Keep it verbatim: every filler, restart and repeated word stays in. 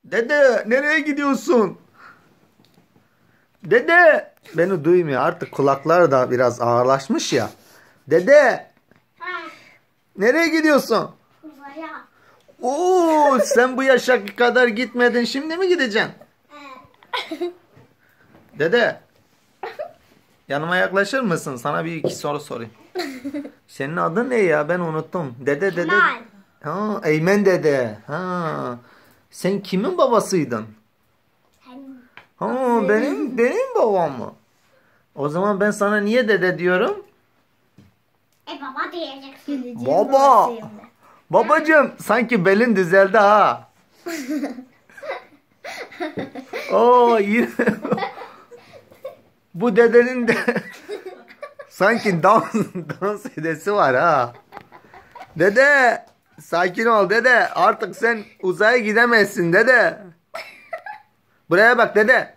Dede nereye gidiyorsun? Dede beni duymuyor artık, kulakları da biraz ağırlaşmış ya. Dede Ha, nereye gidiyorsun? uzaya. Oo, sen bu yaşa kadar gitmedin, şimdi mi gideceksin? Ee, Dede yanıma yaklaşır mısın? Sana bir iki soru sorayım. Senin adın ne ya, ben unuttum. Dede dede. Kemal. Ha, Eymen dede. Ha. Sen kimin babasıydın? Sen Ha, benim benim babam mı? O zaman ben sana niye dede diyorum? e baba diyeceksin. Baba. Babacığım sanki belin düzeldi ha. Oo, yine. Bu dedenin de sanki dans dans edesi var ha. Dede sakin ol dede, artık sen uzaya gidemezsin dede. Buraya bak dede.